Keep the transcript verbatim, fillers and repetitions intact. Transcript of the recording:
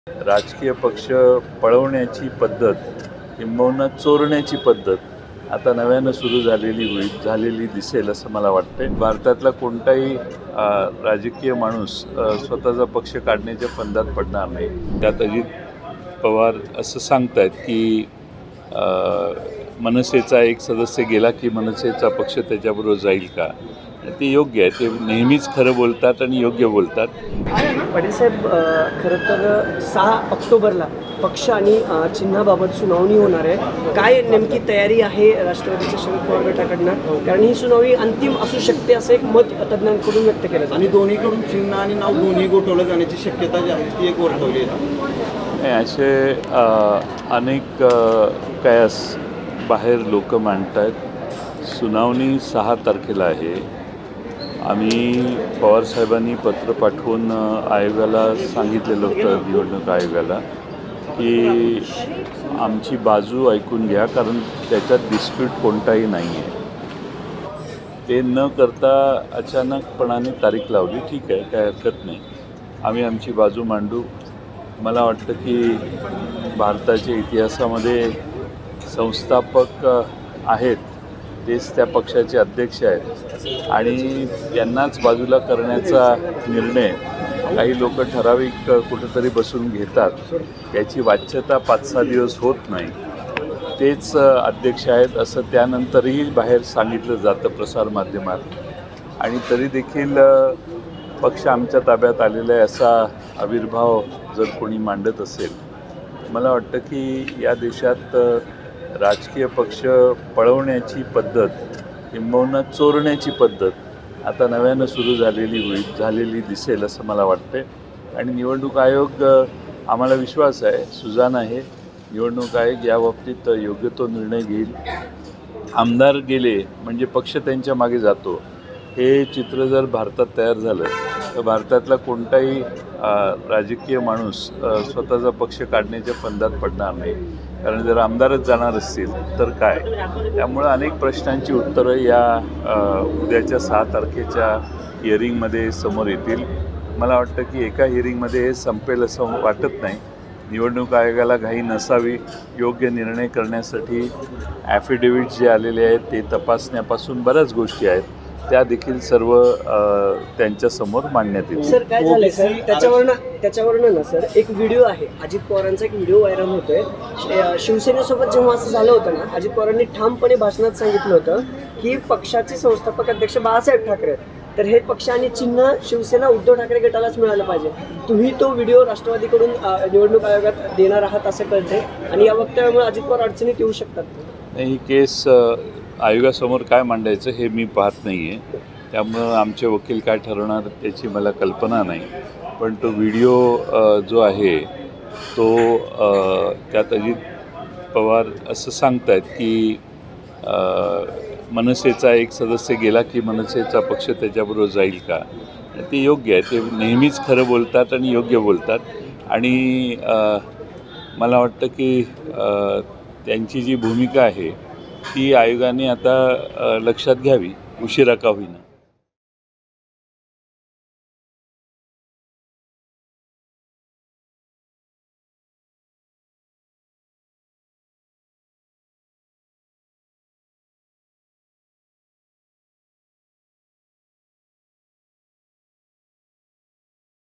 राजकीय पक्ष पळवण्याची पद्धत किंबहुना चोरण्याची पद्धत आता नव्यानं सुरू झालेली होईल झालेली दिसेल असं मला वाटते. भारतातला कोणताही आ, राजकीय माणूस आ, स्वतःचा पक्ष काढण्याच्या फंदात पडणार नाही. त्यात अजित पवार असं सांगतायत की आ, मनसेचा एक सदस्य गेला की मनसेचा पक्ष त्याच्याबरोबर जाईल का. ते योग्य आहे. ते नेहमीच खरं बोलतात आणि योग्य बोलतात. पाटील साहेब, खरं तर सहा ऑक्टोबरला पक्ष आणि चिन्हाबाबत सुनावणी होणार आहे. काय नेमकी तयारी आहे राष्ट्रवादीच्या शरद पवार गटाकडनं? कारण ही सुनावणी अंतिम असू शकते असं एक मत तज्ज्ञांकडून व्यक्त केलं जातं. आणि दोन्हीकडून चिन्ह आणि नाव दोन्ही गोठवलं जाण्याची शक्यता जी आहे ती एक वर्तवली आहे. असे अनेक कयास बाहेर लोक मांडत आहेत. सुनावणी सहा तारखेला आहे. आम्ही पवारसाहेबांनी पत्र पाठवून आयोगाला सांगितलेलं होतं, निवडणूक आयोगाला, की आमची बाजू ऐकून घ्या, कारण त्याच्यात डिस्प्यूट कोणताही नाही आहे. ते न करता अचानकपणाने तारीख लावली. ठीक आहे, काय हरकत नाही. आम्ही आमची बाजू मांडू. मला वाटतं की भारताच्या इतिहासामध्ये संस्थापक आहेत तेच त्या पक्षाचे अध्यक्ष आहेत आणि यांनाच बाजूला करण्याचा निर्णय काही लोक ठराविक कुठेतरी बसून घेतात. याची वाच्यता पाच सहा दिवस होत नाही. तेच अध्यक्ष आहेत असं त्यानंतरही बाहेर सांगितलं जातं प्रसारमाध्यमात. आणि तरी देखील पक्ष आमच्या ताब्यात आलेला आहे असा आविर्भाव जर कोणी मांडत असेल, मला वाटतं की या देशात राजकीय पक्ष पळवण्याची पद्धत किंबहुना चोरण्याची पद्धत आता नव्यानं सुरू झालेली होईल झालेली दिसेल असं मला वाटते. आणि निवडणूक आयोग, आम्हाला विश्वास आहे, सुजाण आहे. निवडणूक आयोग याबाबतीत योग्य तो निर्णय घेईल. आमदार गेले म्हणजे पक्ष त्यांच्या मागे जातो, हे चित्र जर भारतात तयार झालं तर भारतातला कोणताही राजकीय माणूस स्वतःचा पक्ष काढण्याच्या फंदात पडणार नाही. कारण जर आमदारच जाणार असतील तर काय. त्यामुळं अनेक प्रश्नांची उत्तरं या उद्याच्या सहा तारखेच्या हिअरिंगमध्ये समोर येतील. मला वाटतं की एका हिअरिंगमध्ये हे संपेल असं वाटत नाही. निवडणूक आयोगाला घाई नसावी. योग्य निर्णय करण्यासाठी ॲफिडेव्हिट्स जे आलेले आहेत ते तपासण्यापासून बऱ्याच गोष्टी आहेत, त्या देखील सर्व त्यांच्यासमोर मांडण्यात येतील. सर, काय झालं सर, त्याच्यावरनं त्याच्यावरनं ना सर एक व्हिडिओ आहे, अजित पवारांचा एक व्हिडिओ व्हायरल होतोय. शिवसेनेसोबत जेव्हा असं झालं होतं ना, अजित पवारांनी ठामपणे भाषणात सांगितलं होतं की पक्षाचे संस्थापक अध्यक्ष बाळासाहेब ठाकरे आहेत, तर हे पक्ष आणि चिन्ह शिवसेना उद्धव ठाकरे गटालाच मिळालं पाहिजे. तुम्ही तो व्हिडिओ राष्ट्रवादीकडून निवडणूक आयोगात देणार आहात असं कळतंय आणि या वक्तव्यामुळे अजित पवार अडचणीत येऊ शकतात. ही केस आयोगासमोर काय मांडायचं हे मी पाहत नाही आहे. त्यामुळं आमचे वकील काय ठरवणार त्याची मला कल्पना नाही. पण तो व्हिडिओ जो आहे तो त्यात अजित पवार असं सांगतायत की मनसेचा एक सदस्य गेला की मनसेचा पक्ष त्याच्याबरोबर जाईल का. ते योग्य आहे. ते नेहमीच खरं बोलतात आणि योग्य बोलतात. आणि मला वाटतं की त्यांची जी भूमिका आहे ती आयोगाने आता लक्षात घ्यावी, उशिरा का होईना.